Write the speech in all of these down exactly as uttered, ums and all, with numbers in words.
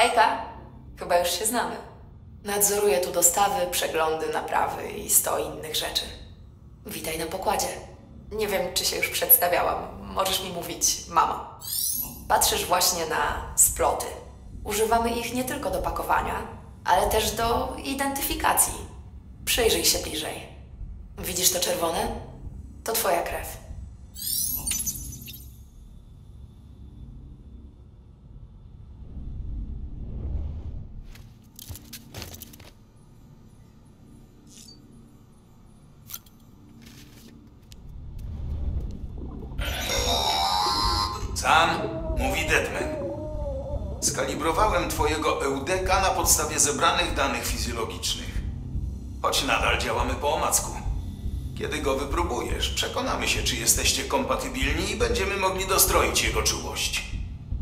Hejka, chyba już się znamy. Nadzoruję tu dostawy, przeglądy, naprawy i sto innych rzeczy. Witaj na pokładzie. Nie wiem, czy się już przedstawiałam. Możesz mi mówić mamo. Patrzysz właśnie na sploty. Używamy ich nie tylko do pakowania, ale też do identyfikacji. Przyjrzyj się bliżej. Widzisz to czerwone? To twoja krew. Sam, mówi Deadman. Skalibrowałem twojego Eudeka na podstawie zebranych danych fizjologicznych. Choć nadal działamy po omacku. Kiedy go wypróbujesz, przekonamy się, czy jesteście kompatybilni i będziemy mogli dostroić jego czułość.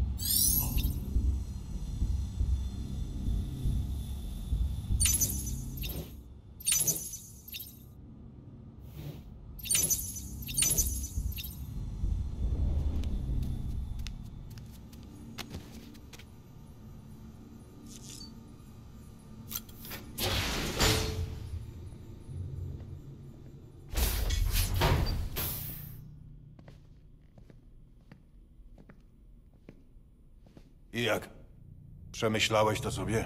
I jak? Przemyślałeś to sobie?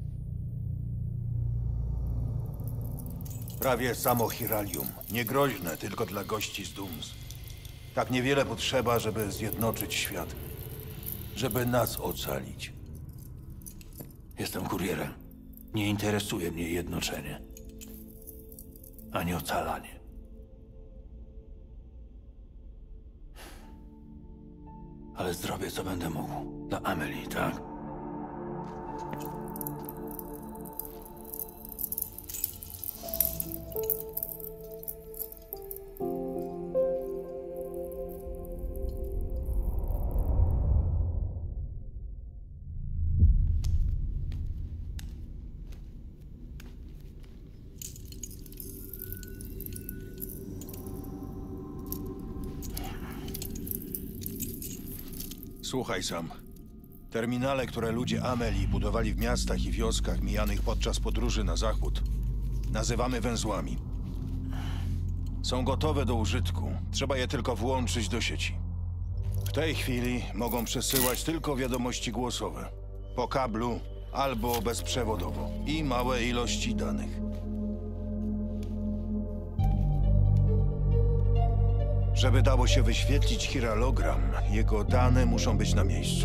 Prawie samo Hiralium. Niegroźne tylko dla gości z Dooms. Tak niewiele potrzeba, żeby zjednoczyć świat. Żeby nas ocalić. Jestem kurierem. Nie interesuje mnie jednoczenie. Ani ocalanie. Ale zrobię, co będę mógł. Dla Amelie, tak? Słuchaj sam. Terminale, które ludzie Amelii budowali w miastach i wioskach mijanych podczas podróży na zachód, nazywamy węzłami. Są gotowe do użytku. Trzeba je tylko włączyć do sieci. W tej chwili mogą przesyłać tylko wiadomości głosowe. Po kablu albo bezprzewodowo. I małe ilości danych. Żeby dało się wyświetlić hiralogram, jego dane muszą być na miejscu.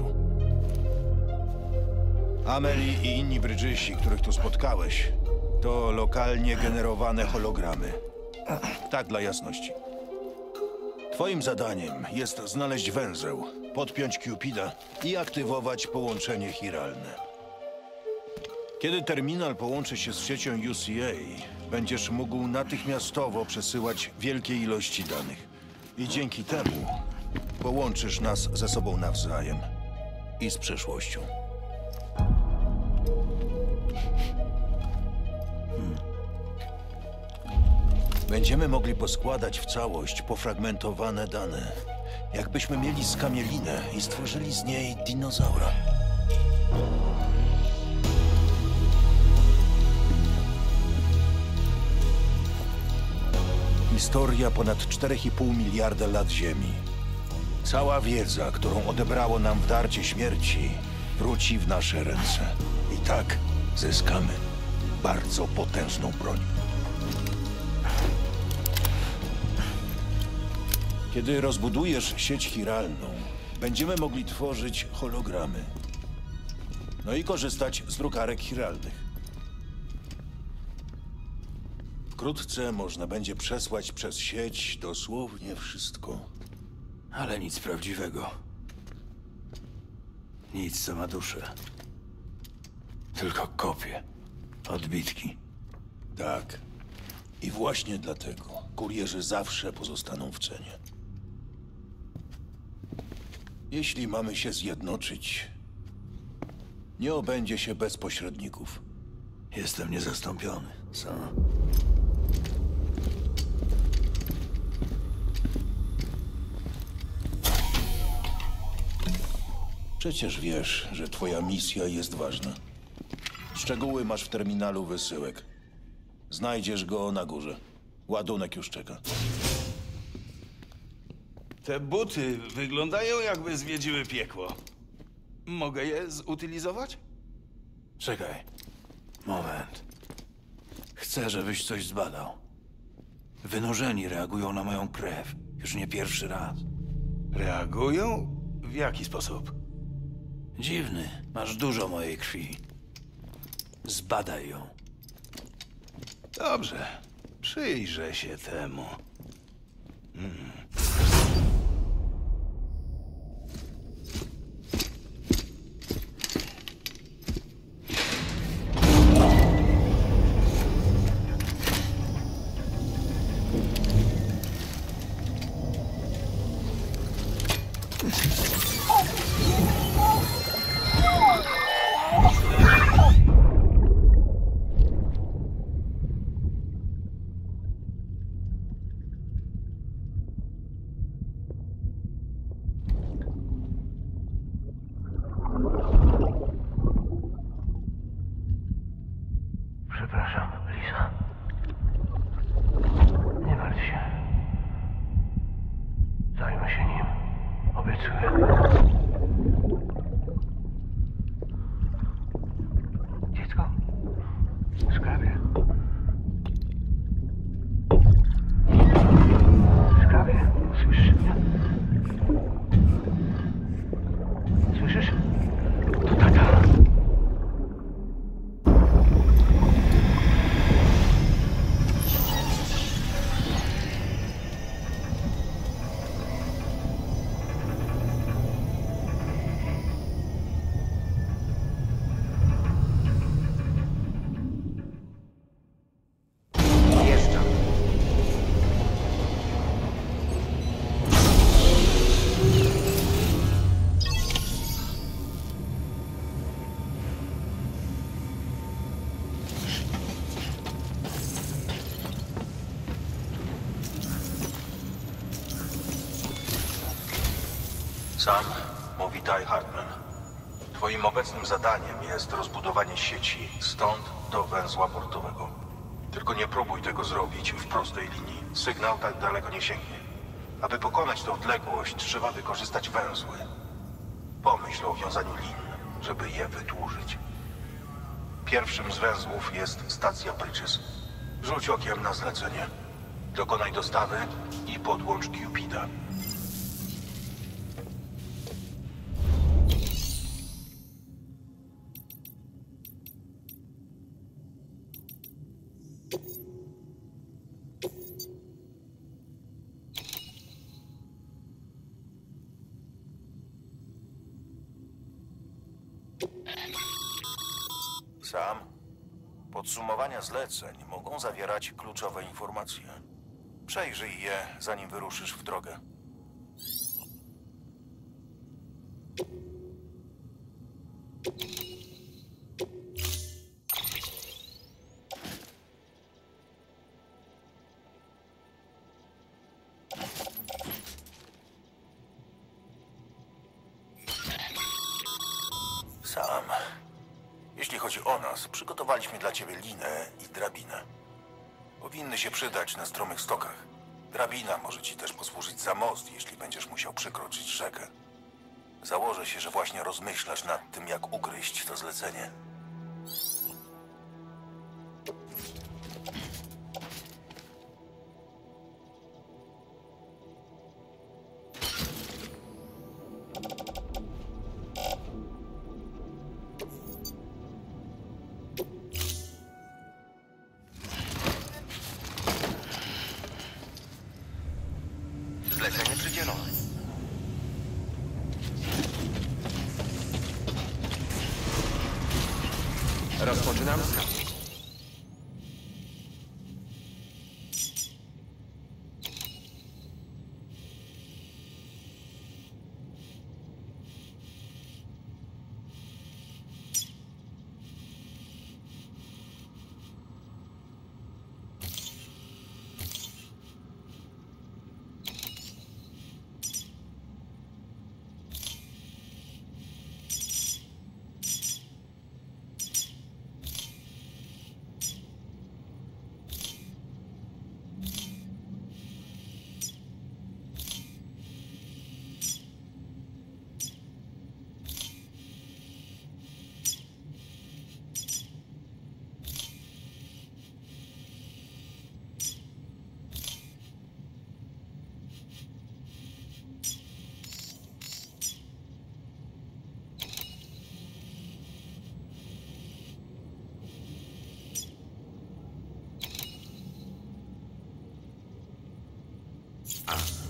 Amelie i inni brydżysi, których tu spotkałeś, to lokalnie generowane hologramy. Tak dla jasności. Twoim zadaniem jest znaleźć węzeł, podpiąć Cupida i aktywować połączenie chiralne. Kiedy terminal połączy się z siecią U C A, będziesz mógł natychmiastowo przesyłać wielkie ilości danych. I dzięki temu połączysz nas ze sobą nawzajem i z przeszłością. Hmm. Będziemy mogli poskładać w całość pofragmentowane dane. Jakbyśmy mieli skamielinę i stworzyli z niej dinozaura. Historia ponad cztery i pół miliarda lat Ziemi. Cała wiedza, którą odebrało nam w darcie śmierci, wróci w nasze ręce. I tak zyskamy bardzo potężną broń. Kiedy rozbudujesz sieć chiralną, będziemy mogli tworzyć hologramy. No i korzystać z drukarek chiralnych. Wkrótce można będzie przesłać przez sieć dosłownie wszystko. Ale nic prawdziwego. Nic, co ma duszę. Tylko kopie. Odbitki. Tak. I właśnie dlatego kurierzy zawsze pozostaną w cenie. Jeśli mamy się zjednoczyć, nie obędzie się bez pośredników. Jestem niezastąpiony, co? Przecież wiesz, że twoja misja jest ważna. Szczegóły masz w terminalu wysyłek. Znajdziesz go na górze. Ładunek już czeka. Te buty wyglądają, jakby zwiedziły piekło. Mogę je zutylizować? Czekaj. Moment. Chcę, żebyś coś zbadał. Wynurzeni reagują na moją krew. Już nie pierwszy raz. Reagują? W jaki sposób? Dziwny. Masz dużo mojej krwi. Zbadaj ją. Dobrze. Przyjrzę się temu. Przepraszam, Lisa. Nie martw się. Zajmę się nim. Obiecuję. Dziecko? Skarbie. Skarbie, słyszysz mnie? Słyszysz? To tata. Sam, mówi Ty Hartman. Twoim obecnym zadaniem jest rozbudowanie sieci stąd do węzła portowego. Tylko nie próbuj tego zrobić w prostej linii. Sygnał tak daleko nie sięgnie. Aby pokonać tę odległość, trzeba wykorzystać węzły. Pomyśl o wiązaniu lin, żeby je wydłużyć. Pierwszym z węzłów jest stacja Bridges. Rzuć okiem na zlecenie. Dokonaj dostawy i podłącz Cupida. Sam, podsumowania zleceń mogą zawierać kluczowe informacje. Przejrzyj je, zanim wyruszysz w drogę. Sam, jeśli chodzi o nas, przygotowaliśmy dla ciebie linę i drabinę. Powinny się przydać na stromych stokach. Drabina może ci też posłużyć za most, jeśli będziesz musiał przekroczyć rzekę. Założę się, że właśnie rozmyślasz nad tym, jak ugryźć to zlecenie. Zlecenie przydzielone.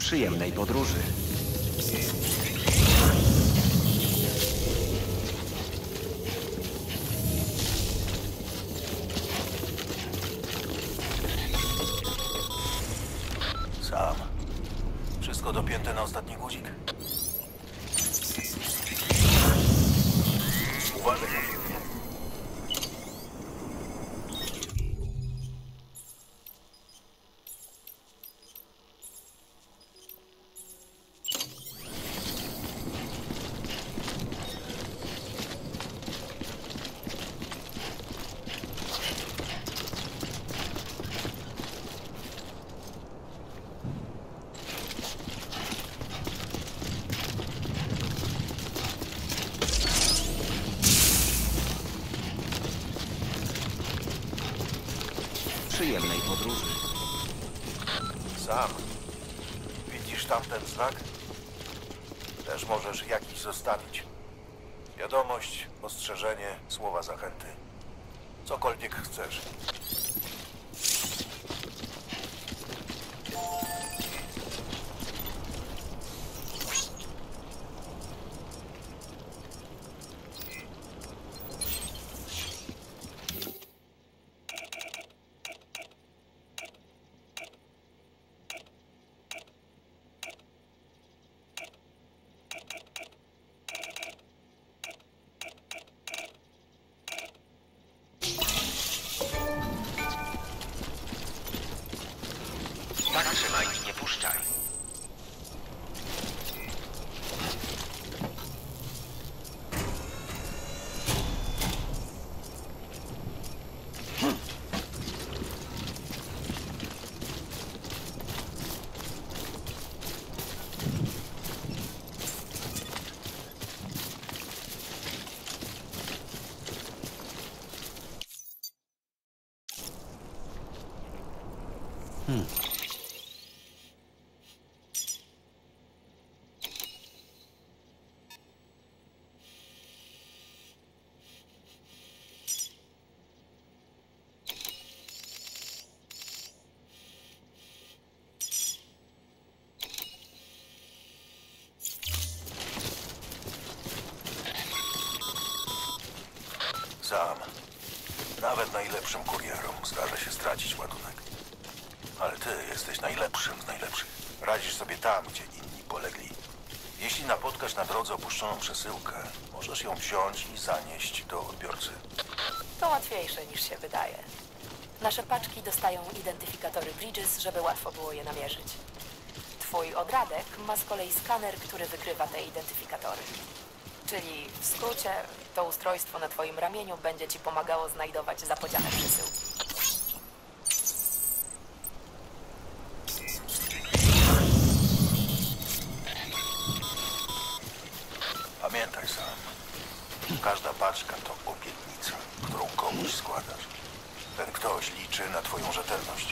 Przyjemnej podróży. Sam. Wszystko dopięte na ostatni guzik. Uważaj na siebie. Przyjemnej podróży. Sam. Widzisz tamten znak? Też możesz jakiś zostawić. Wiadomość, ostrzeżenie, słowa zachęty. Cokolwiek chcesz. Tak trzymaj i nie puszczaj. Sam. Nawet najlepszym kurierom zdarza się stracić ładunek. Ale ty jesteś najlepszym z najlepszych. Radzisz sobie tam, gdzie inni polegli. Jeśli napotkasz na drodze opuszczoną przesyłkę, możesz ją wziąć i zanieść do odbiorcy. To łatwiejsze niż się wydaje. Nasze paczki dostają identyfikatory Bridges, żeby łatwo było je namierzyć. Twój odradek ma z kolei skaner, który wykrywa te identyfikatory. Czyli w skrócie, to ustrojstwo na twoim ramieniu będzie ci pomagało znajdować zapodziane przesyłki. Pamiętaj sam, każda paczka to obietnica, którą komuś składasz. Ten ktoś liczy na twoją rzetelność.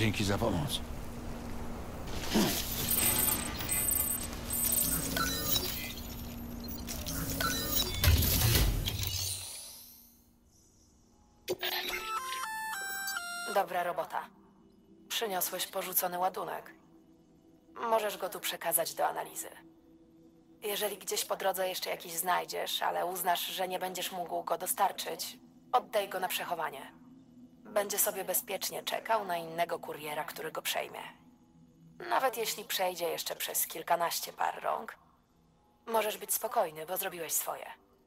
Dzięki za pomoc. Dobra robota. Przyniosłeś porzucony ładunek. Możesz go tu przekazać do analizy. Jeżeli gdzieś po drodze jeszcze jakiś znajdziesz, ale uznasz, że nie będziesz mógł go dostarczyć, oddaj go na przechowanie. Będzie sobie bezpiecznie czekał na innego kuriera, który go przejmie. Nawet jeśli przejdzie jeszcze przez kilkanaście par rąk, możesz być spokojny, bo zrobiłeś swoje.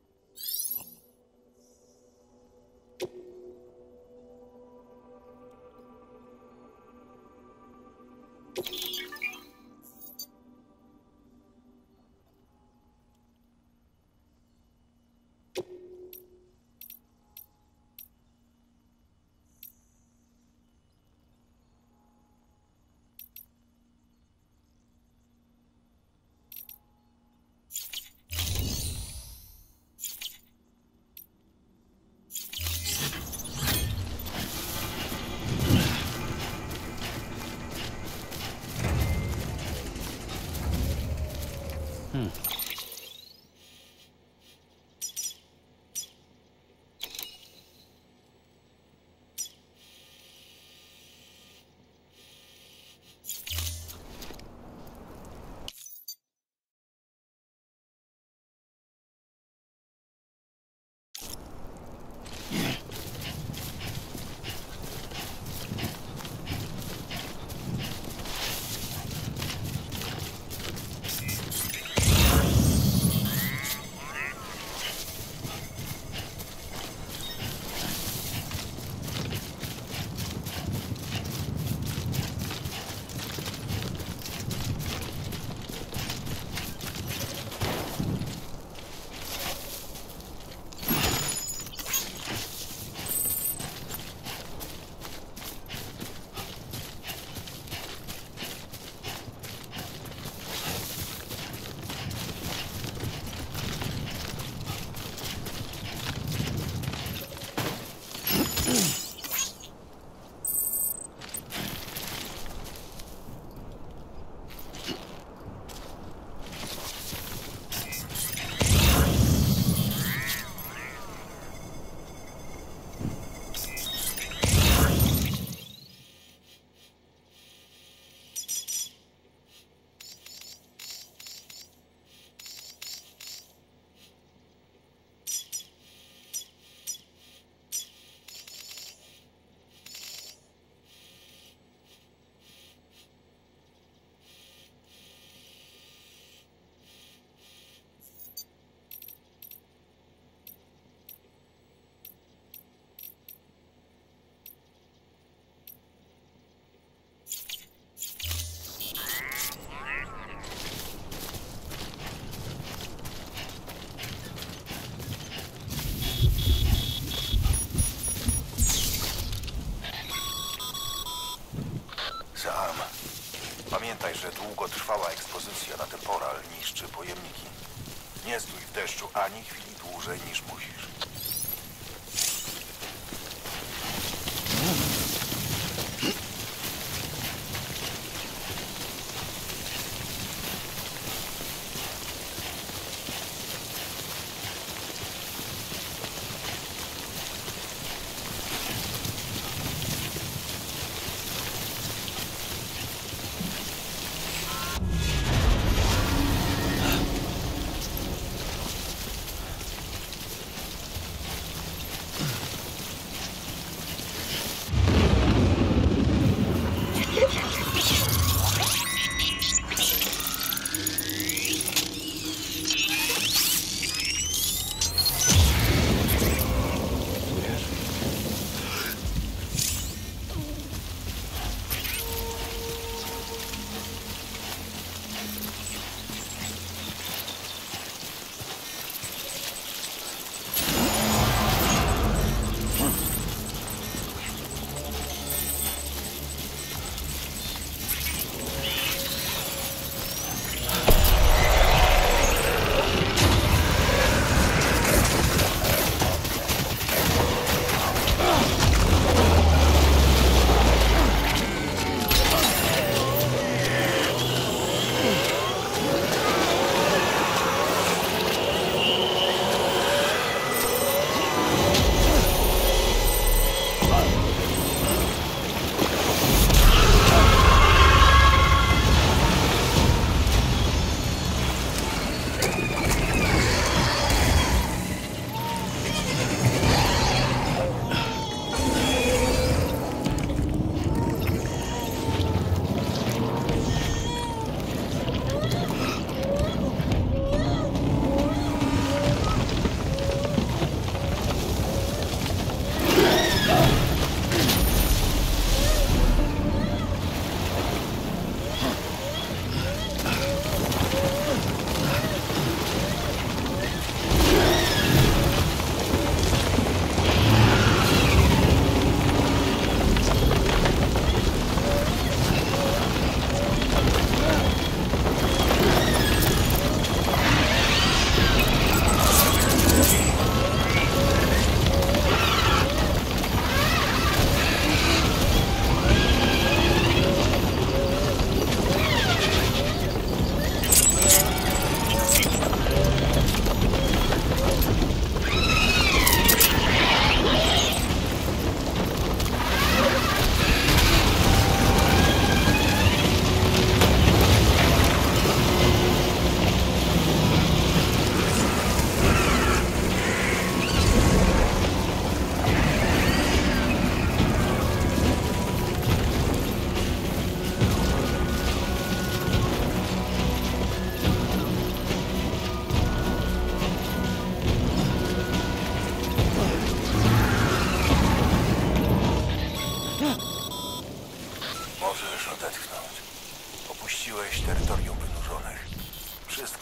Pamiętaj, że długotrwała ekspozycja na temporal niszczy pojemniki. Nie stój w deszczu ani chwili dłużej niż musisz.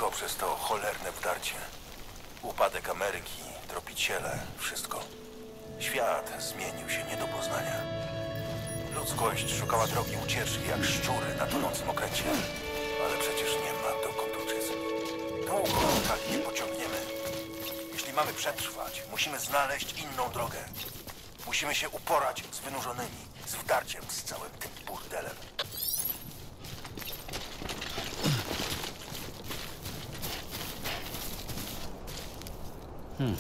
Wszystko przez to cholerne wdarcie. Upadek Ameryki, tropiciele, wszystko. Świat zmienił się nie do poznania. Ludzkość szukała drogi ucieczki jak szczury na tonącym okręcie. Ale przecież nie ma dokąd uciec. Długo tak nie pociągniemy. Jeśli mamy przetrwać, musimy znaleźć inną drogę. Musimy się uporać z wynurzonymi, z wdarciem, z całym tym burdelem. Hmm.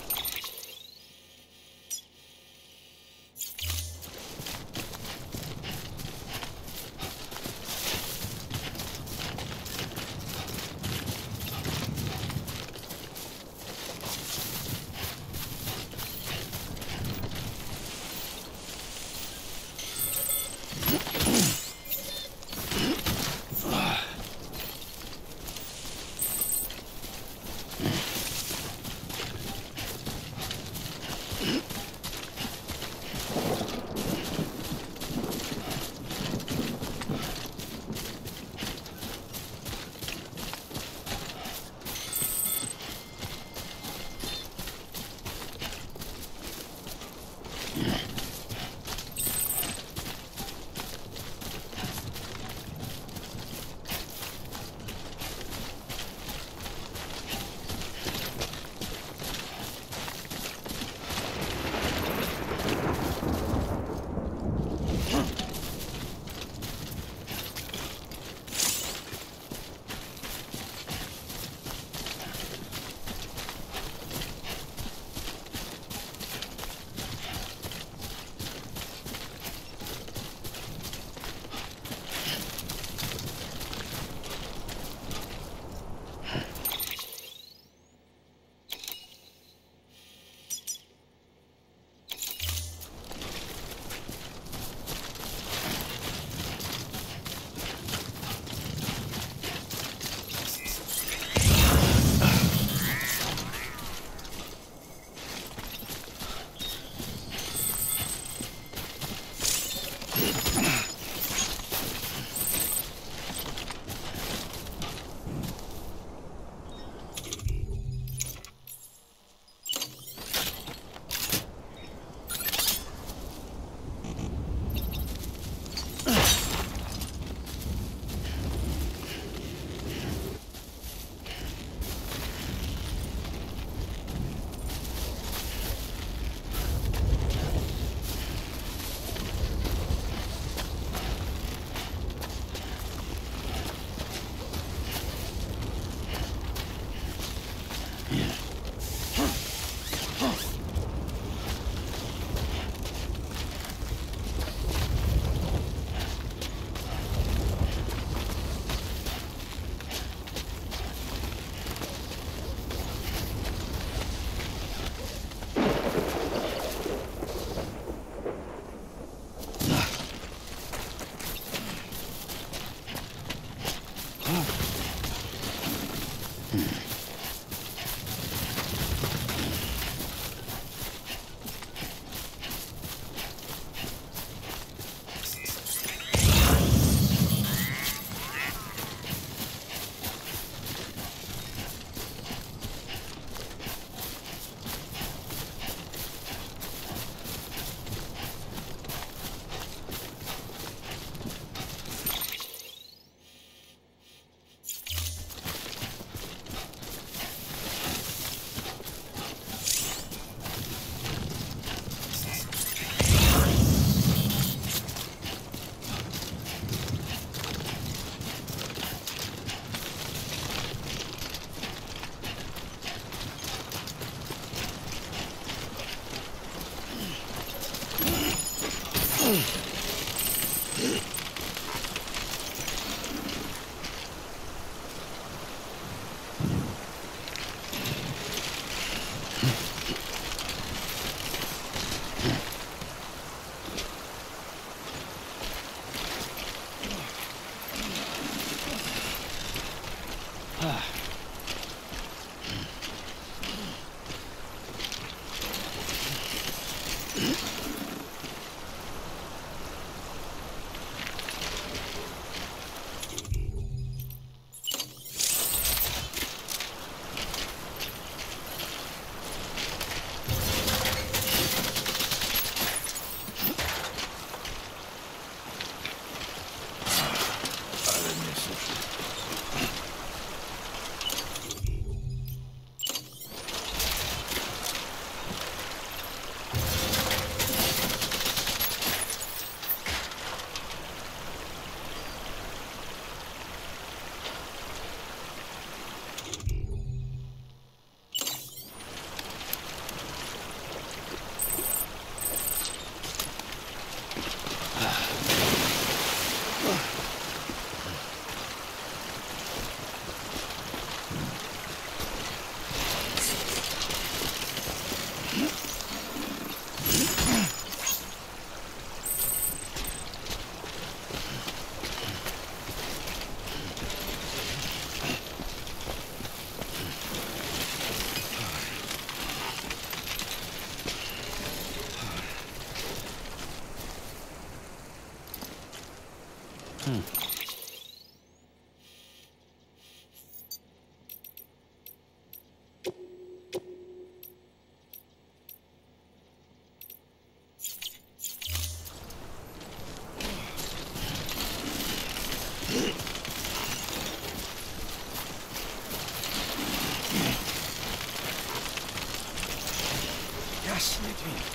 Jasny gwint.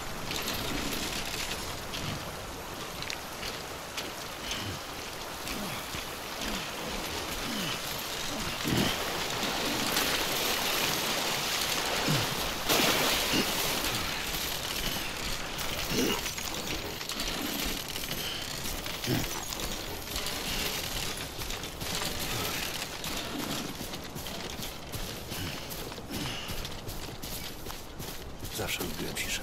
Zawsze lubiłem ciszę.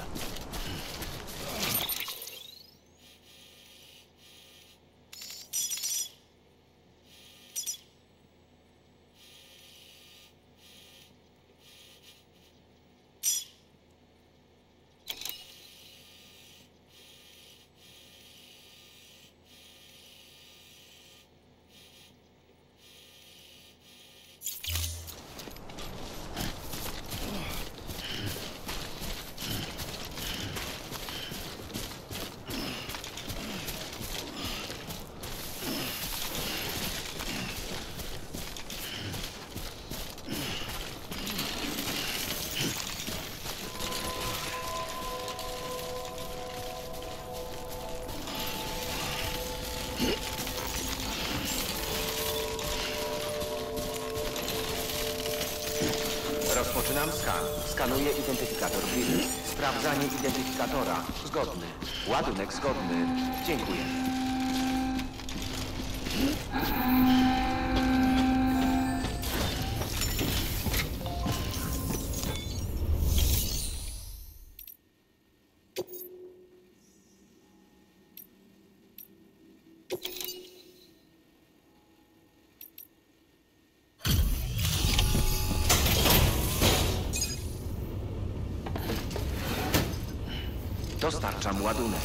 Rozpoczynam skan. Skanuję identyfikator Grill. Sprawdzanie identyfikatora. Zgodny. Ładunek zgodny. Dziękuję. Dostarczam ładunek.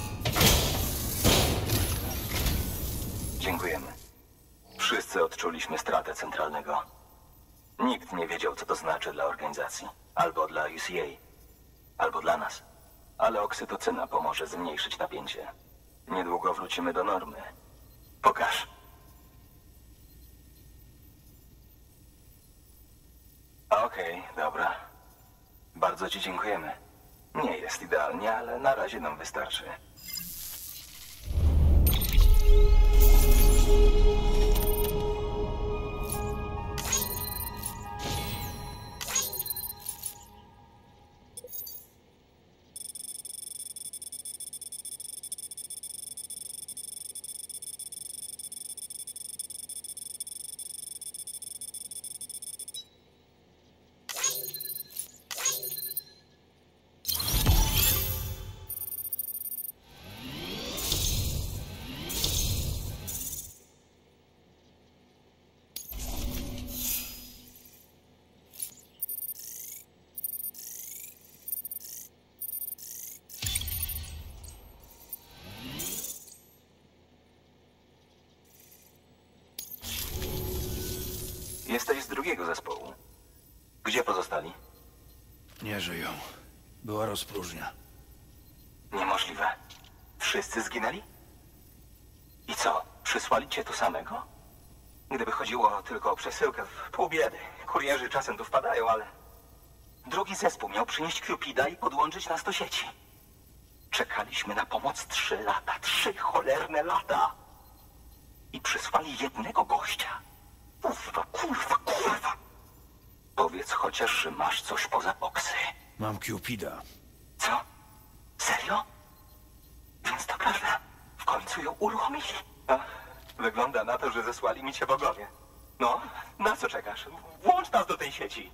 Dziękujemy. Wszyscy odczuliśmy stratę centralnego. Nikt nie wiedział, co to znaczy dla organizacji. Albo dla U C A. Albo dla nas. Ale oksytocyna pomoże zmniejszyć napięcie. Niedługo wrócimy do normy. Pokaż. Okej, dobra. Bardzo ci dziękujemy. Nie jest idealnie, ale na razie nam wystarczy. Jesteś z drugiego zespołu. Gdzie pozostali? Nie żyją. Była rozpróżnia. Niemożliwe. Wszyscy zginęli? I co? Przysłali cię tu samego? Gdyby chodziło tylko o przesyłkę, pół biedy. Kurierzy czasem tu wpadają, ale... Drugi zespół miał przynieść Cupida i podłączyć nas do sieci. Czekaliśmy na pomoc trzy lata. Trzy cholerne lata. I przysłali jednego gościa. Kurwa, kurwa, kurwa. Powiedz chociaż, że masz coś poza boksy. Mam Cupida. Co? Serio? Więc to prawda. W końcu ją uruchomili. A, wygląda na to, że zesłali mi cię bogowie. No, na co czekasz? Włącz nas do tej sieci.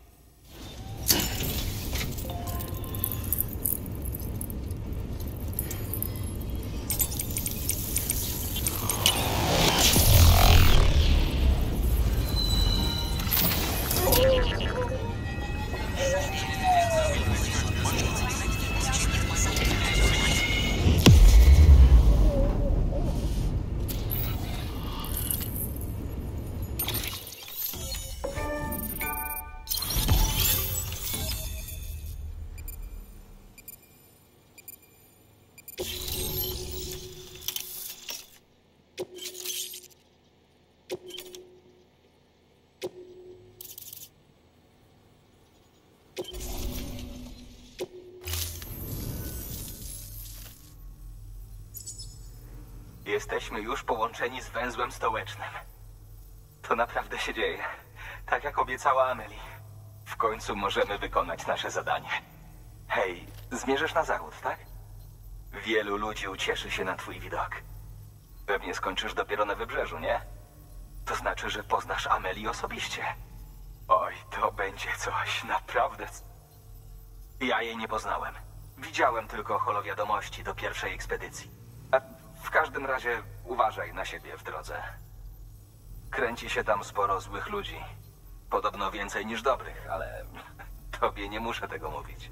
Jesteśmy już połączeni z węzłem stołecznym. To naprawdę się dzieje. Tak jak obiecała Amelie. W końcu możemy wykonać nasze zadanie. Hej, zmierzasz na zachód, tak? Wielu ludzi ucieszy się na twój widok. Pewnie skończysz dopiero na wybrzeżu, nie? To znaczy, że poznasz Amelię osobiście. Oj, to będzie coś naprawdę... Ja jej nie poznałem. Widziałem tylko holowiadomości do pierwszej ekspedycji. A w każdym razie uważaj na siebie w drodze. Kręci się tam sporo złych ludzi. Podobno więcej niż dobrych, ale tobie nie muszę tego mówić.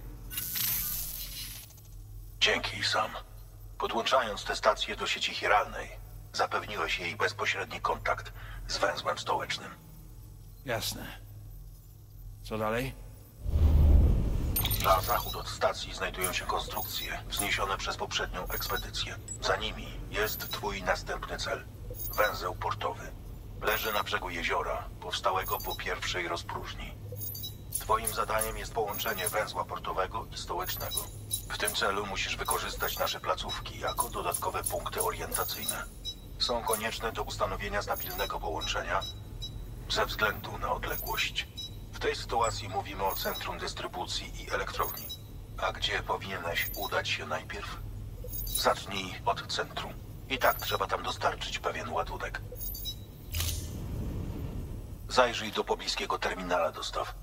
Dzięki, Sam. Podłączając tę stację do sieci chiralnej, zapewniłeś jej bezpośredni kontakt z węzłem stołecznym. Jasne. Co dalej? Na zachód od stacji znajdują się konstrukcje wzniesione przez poprzednią ekspedycję. Za nimi jest twój następny cel. Węzeł portowy. Leży na brzegu jeziora, powstałego po pierwszej rozpróżni. Twoim zadaniem jest połączenie węzła portowego i stołecznego. W tym celu musisz wykorzystać nasze placówki jako dodatkowe punkty orientacyjne. Są konieczne do ustanowienia stabilnego połączenia ze względu na odległość. W tej sytuacji mówimy o centrum dystrybucji i elektrowni. A gdzie powinieneś udać się najpierw? Zacznij od centrum. I tak trzeba tam dostarczyć pewien ładunek. Zajrzyj do pobliskiego terminala dostaw.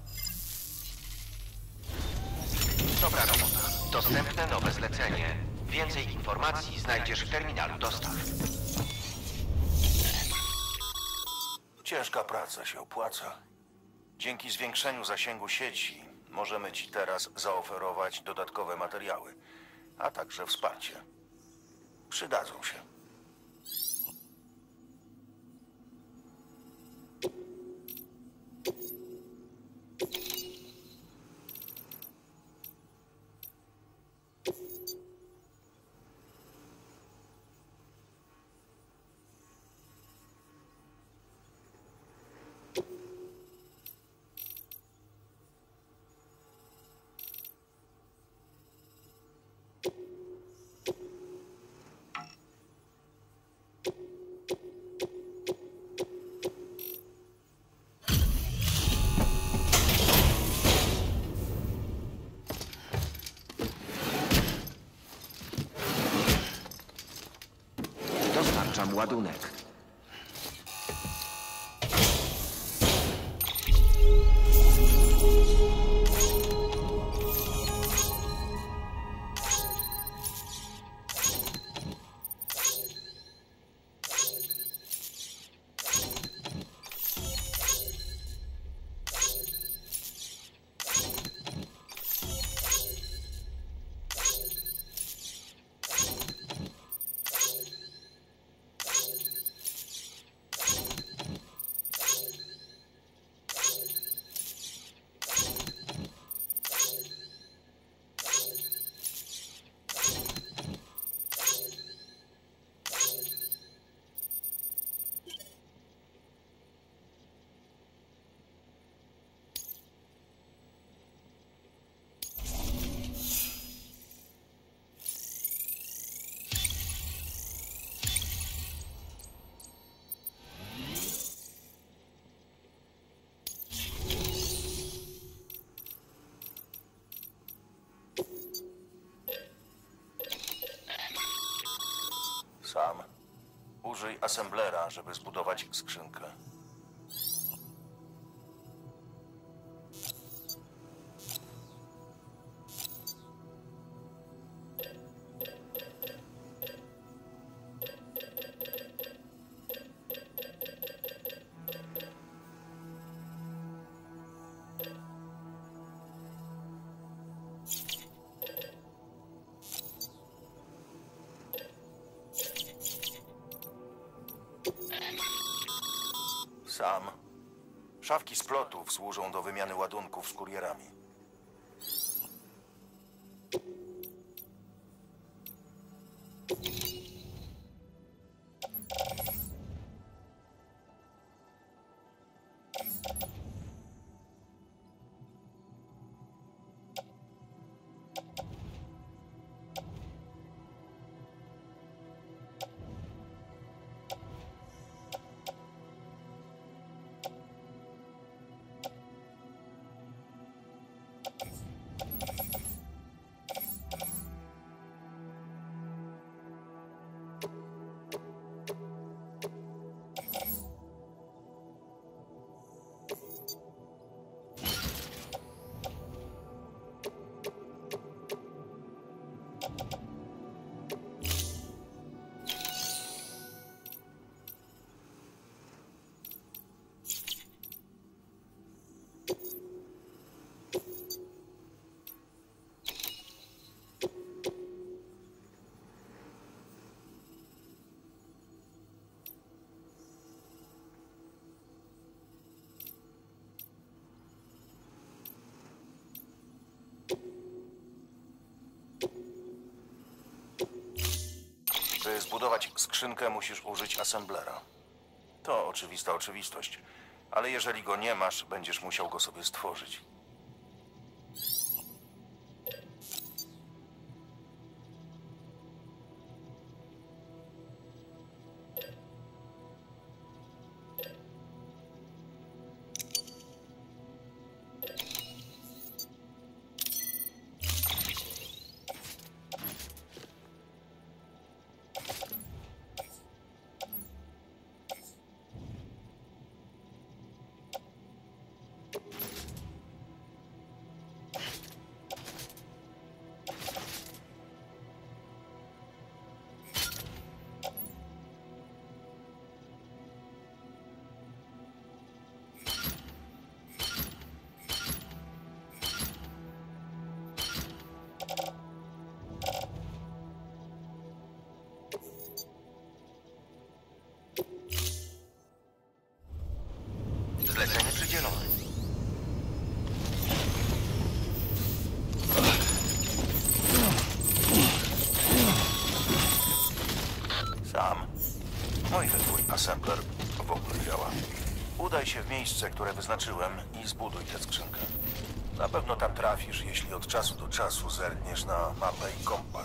Dobra robota. Dostępne nowe zlecenie. Więcej informacji znajdziesz w terminalu dostaw. Ciężka praca się opłaca. Dzięki zwiększeniu zasięgu sieci możemy ci teraz zaoferować dodatkowe materiały, a także wsparcie. Przydadzą się. Dostarczam ładunek. Sam, użyj assemblera, żeby zbudować skrzynkę. Sam. Szafki z plotów służą do wymiany ładunków z kurierami. By zbudować skrzynkę, musisz użyć assemblera. To oczywista oczywistość, ale jeżeli go nie masz, będziesz musiał go sobie stworzyć. Zlecenie przydzielone. Sam. No i ten twój assembler w ogóle działa. Udaj się w miejsce, które wyznaczyłem i zbuduj tę skrzynkę. Na pewno tam trafisz, jeśli od czasu do czasu zerkniesz na mapę i kompas.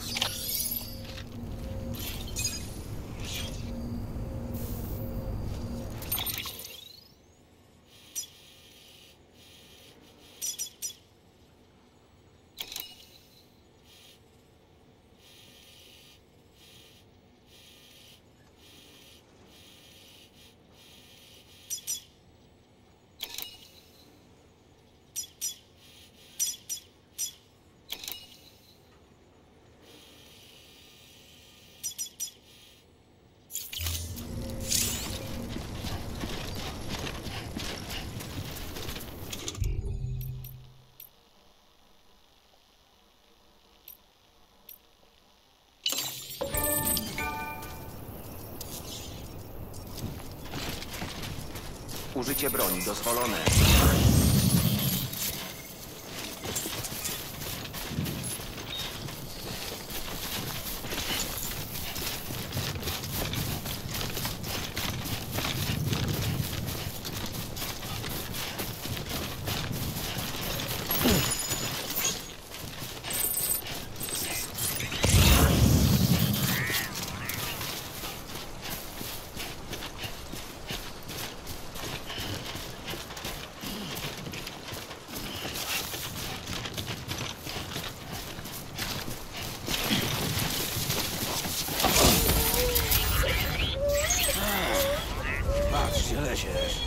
Użycie broni dozwolone. Patrz, gdzie lecisz.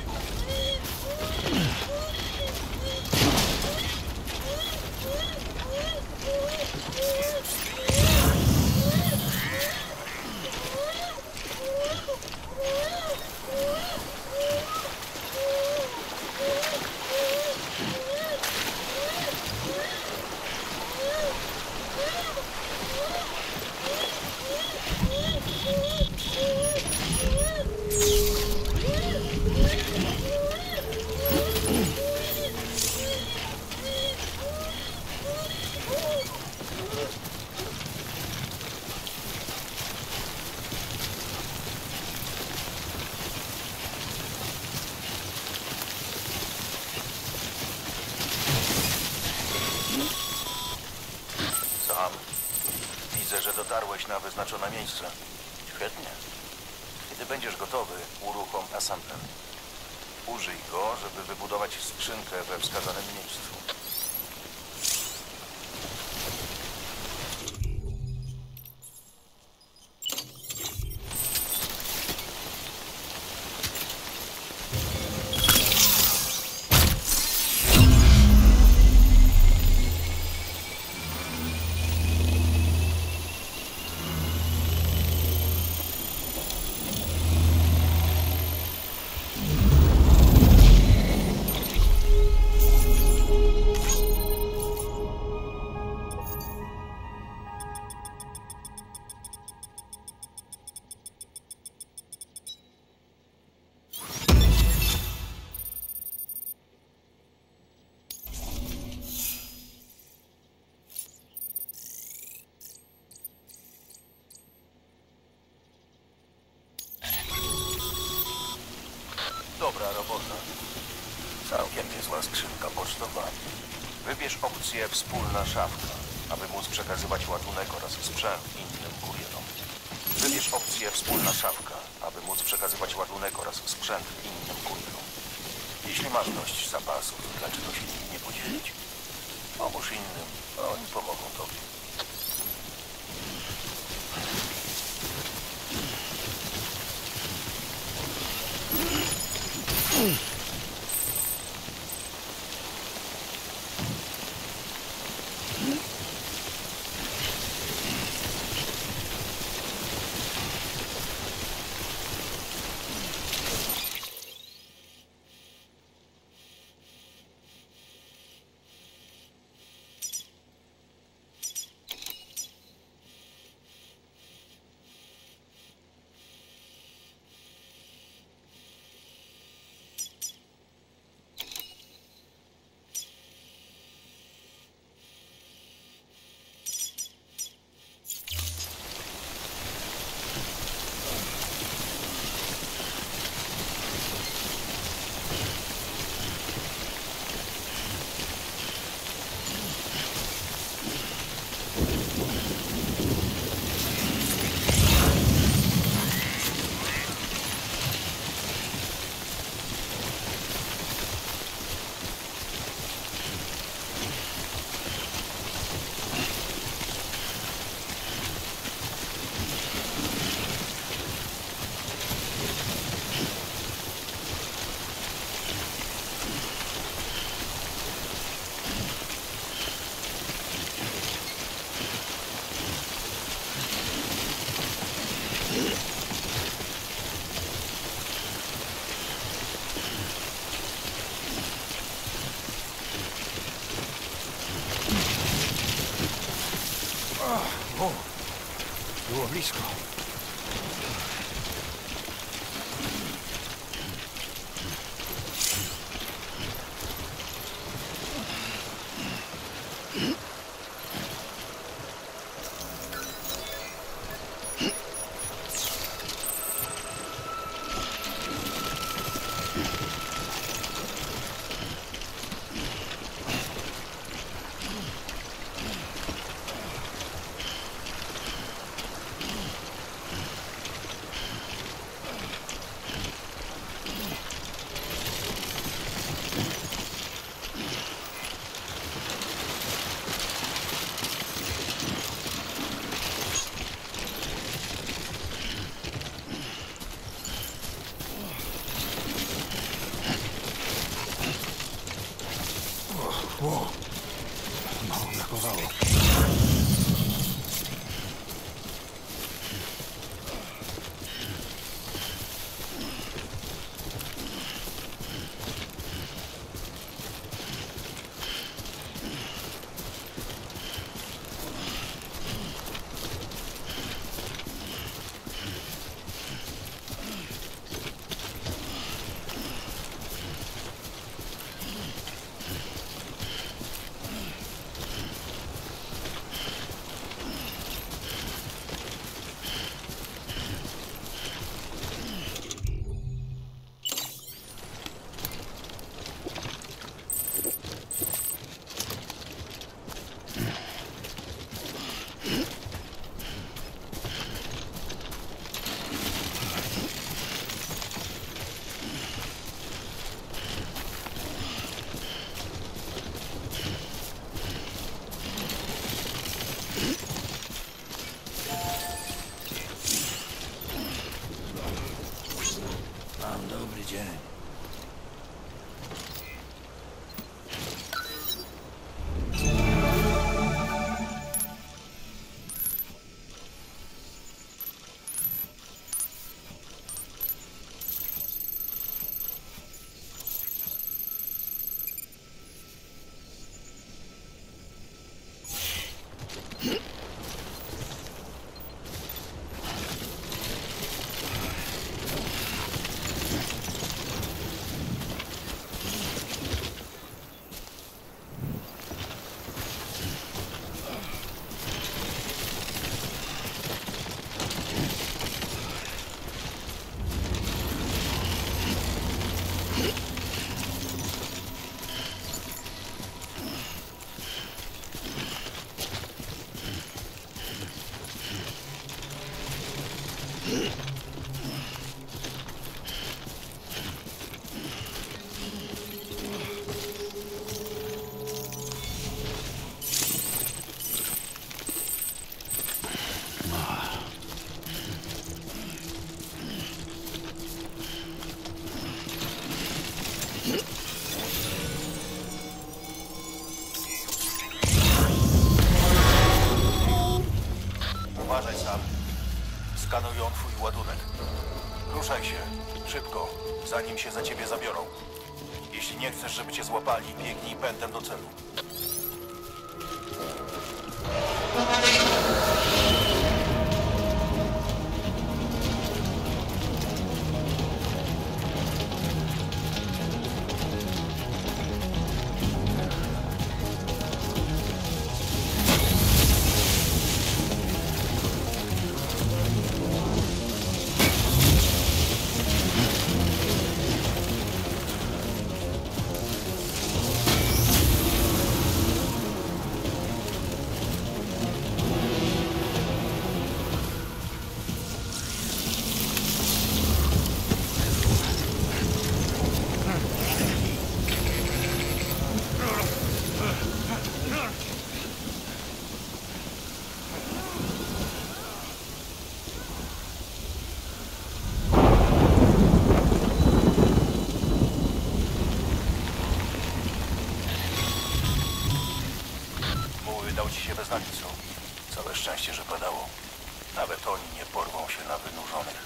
Sam. Widzę, że dotarłeś na wyznaczone miejsce. Świetnie. Kiedy będziesz gotowy, uruchom assembler. Użyj go, żeby wybudować skrzynkę we wskazanym miejscu. opcję wspólna szafka, aby móc przekazywać ładunek oraz sprzęt innym kurierom. Wybierz opcję wspólna szafka, aby móc przekazywać ładunek oraz sprzęt innym kurierom. Jeśli masz dość zapasów, dlaczego się nimi nie podzielić? Pomóż innym, a oni pomogą tobie. O, było blisko. Ło, mało brakowało. Uważaj sam. Skanują twój ładunek. Ruszaj się. Szybko, zanim się za ciebie zabiorą. Jeśli nie chcesz, żeby cię złapali, biegnij pędem do celu. Dał ci się bez napisu. Całe szczęście, że padało. Nawet oni nie porwą się na wynurzonych.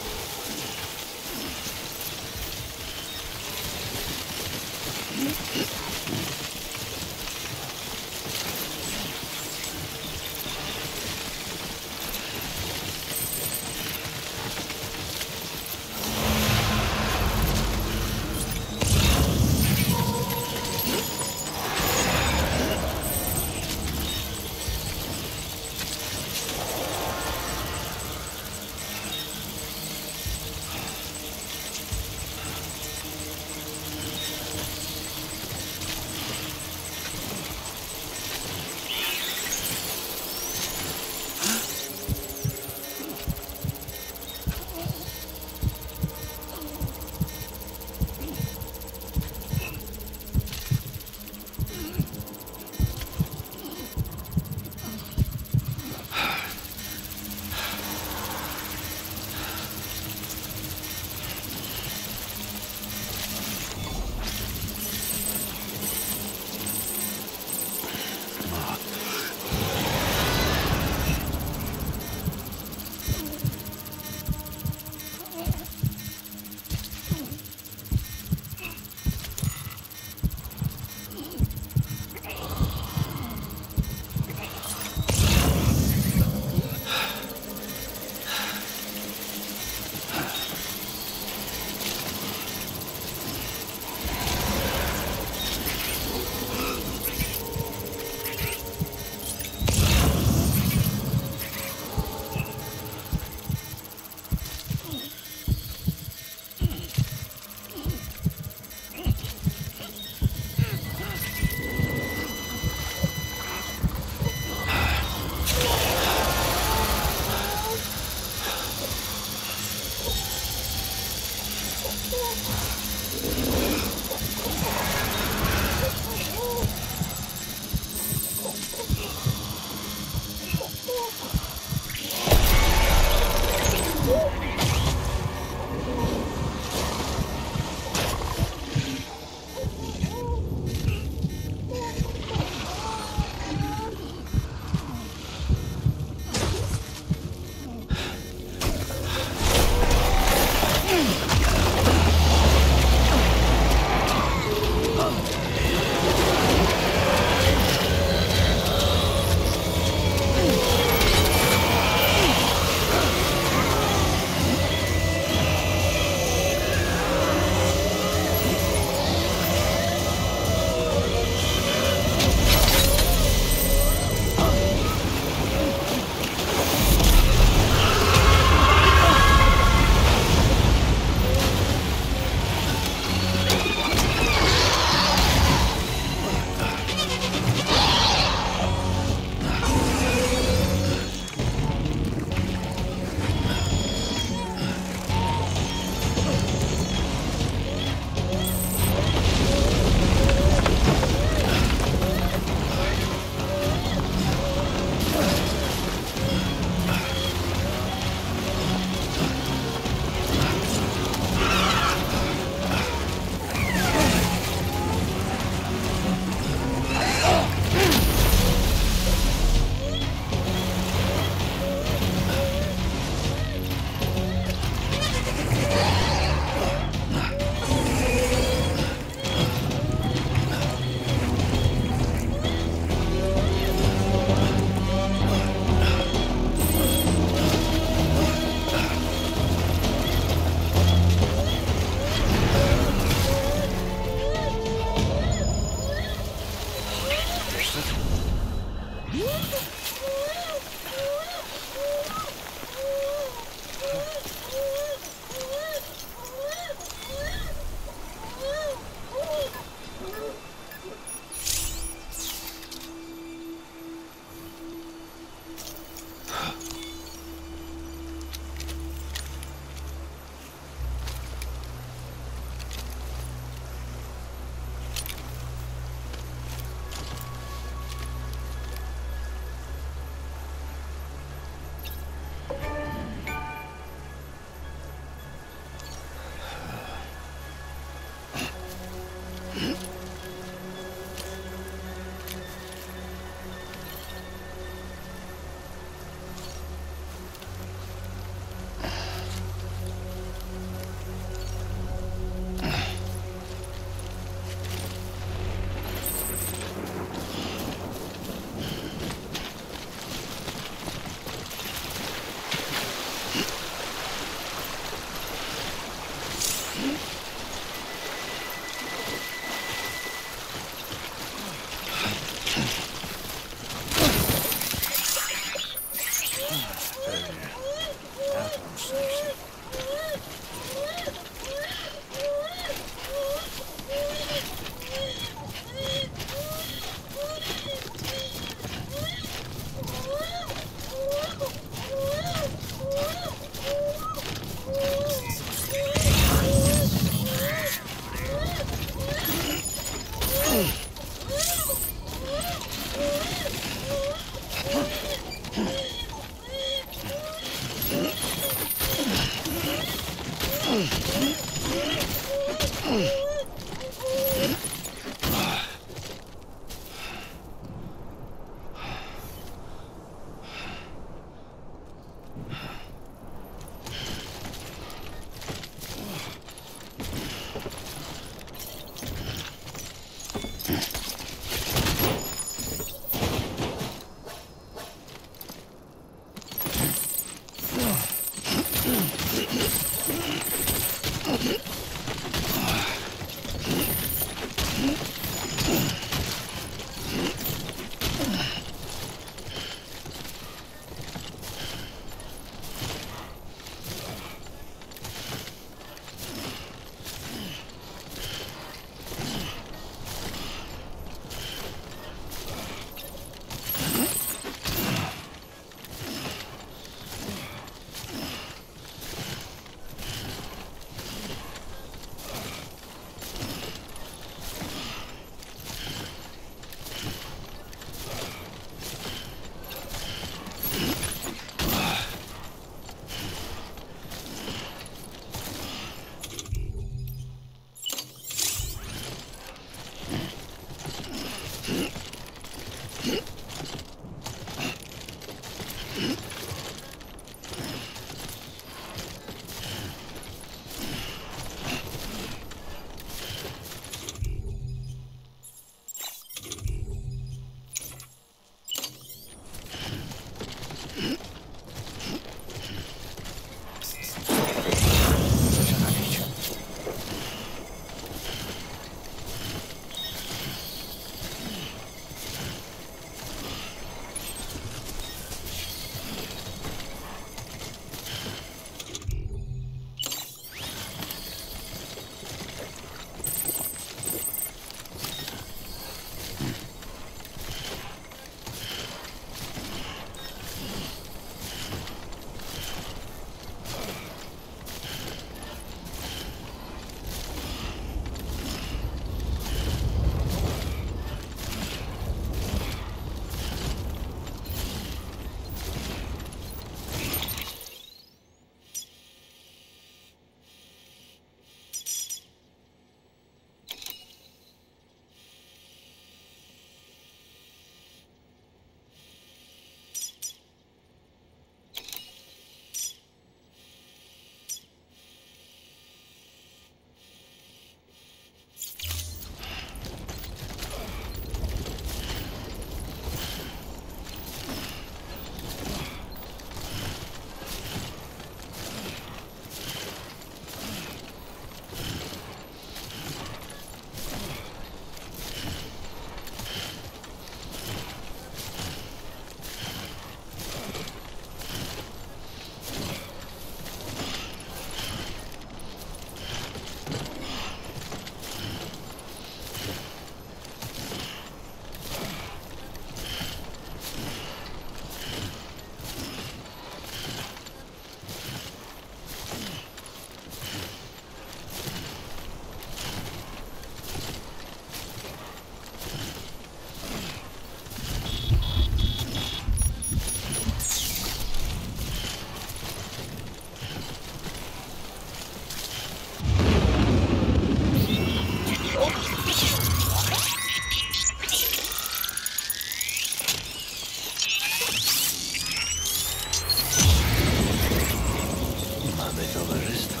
Chrysto.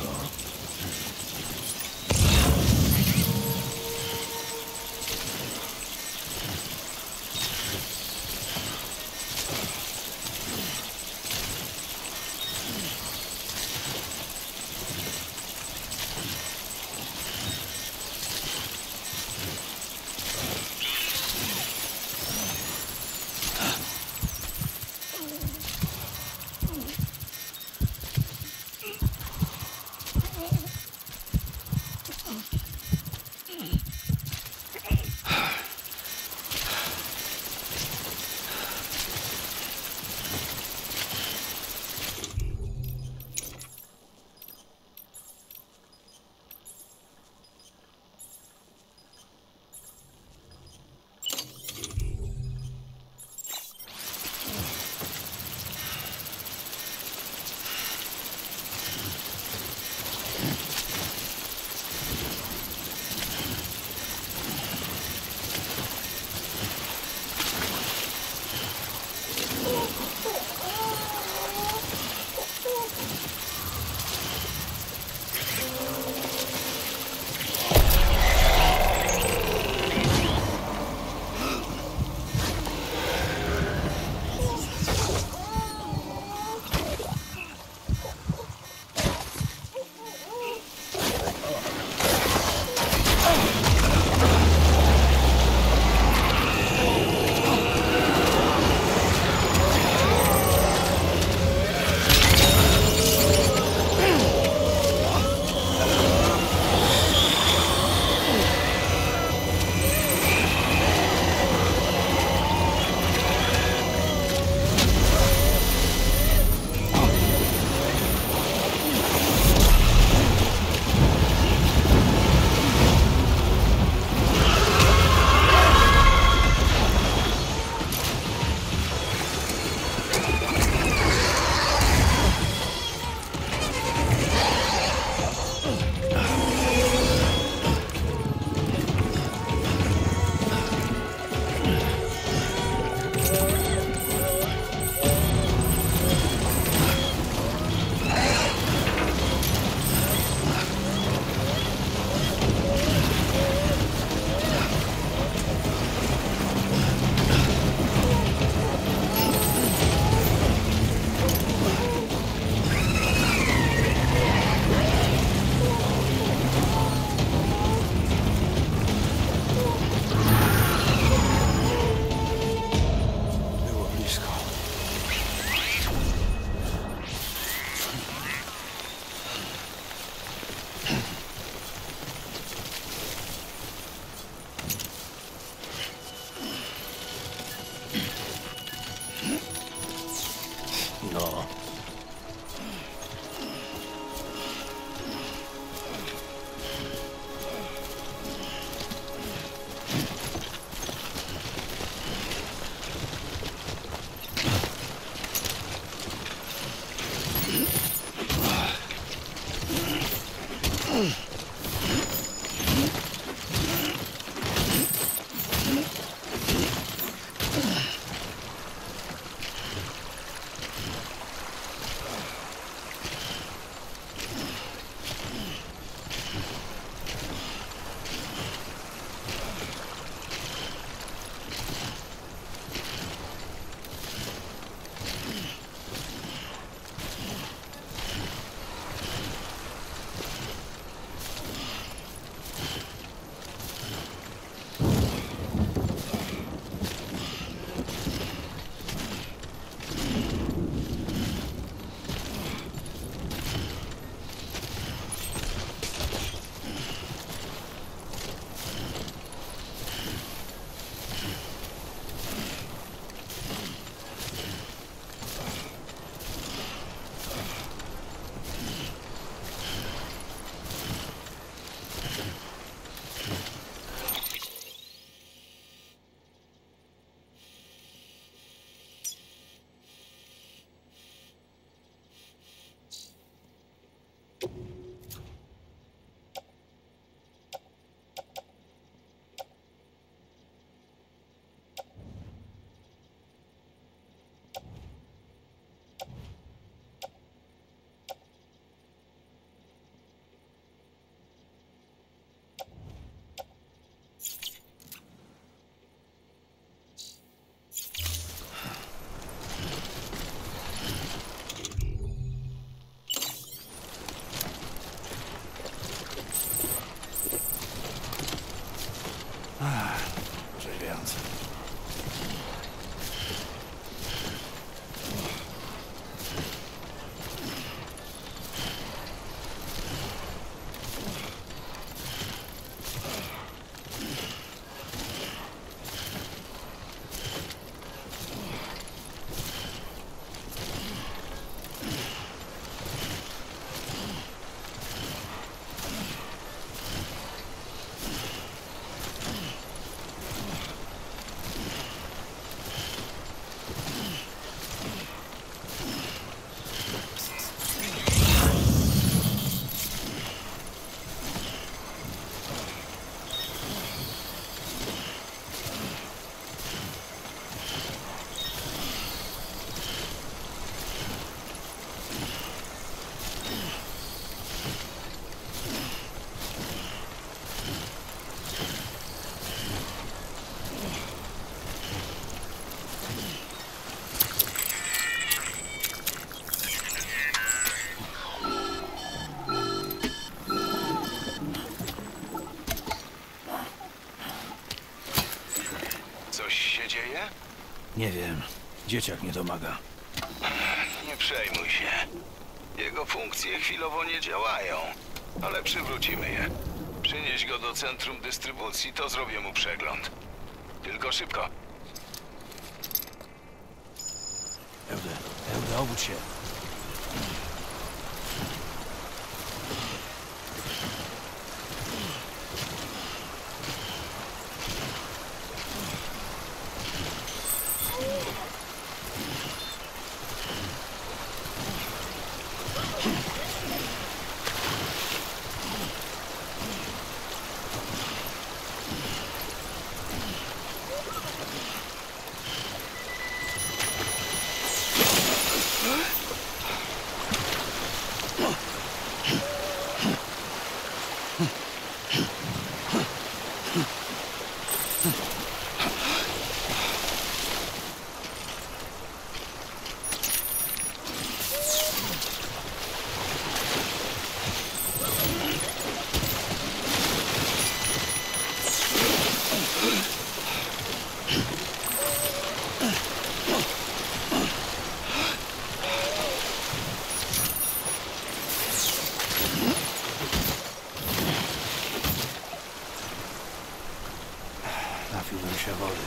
No. Nie wiem. Dzieciak nie domaga. Nie przejmuj się. Jego funkcje chwilowo nie działają, ale przywrócimy je. Przynieś go do centrum dystrybucji, to zrobię mu przegląd. Tylko szybko. Eudę, Eudę, obudź się. Napiłbym się wody.